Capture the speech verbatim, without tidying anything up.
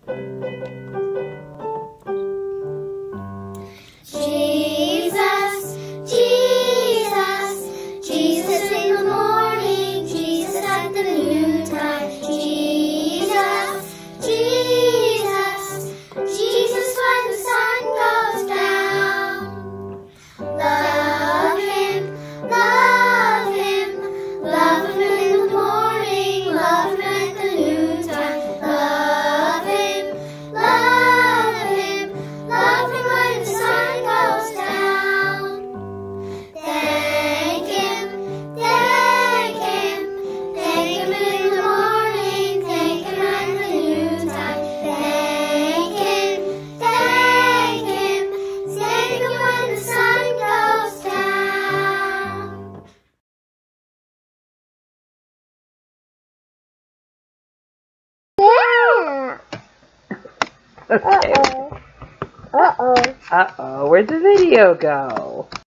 Jesus, Jesus, Jesus in the morning, Jesus at the noontime. Jesus, Jesus, Jesus when the sun goes down. Love Him, love Him, love Him in the morning, love Him at the noontime. Love Him, love Him, love Him when the sun goes down. Thank Him, thank Him, thank Him in the morning, thank Him at the noontime. Thank Him, thank Him, thank Him when the sun goes down. Okay. Uh-oh. Uh-oh, where'd the video go?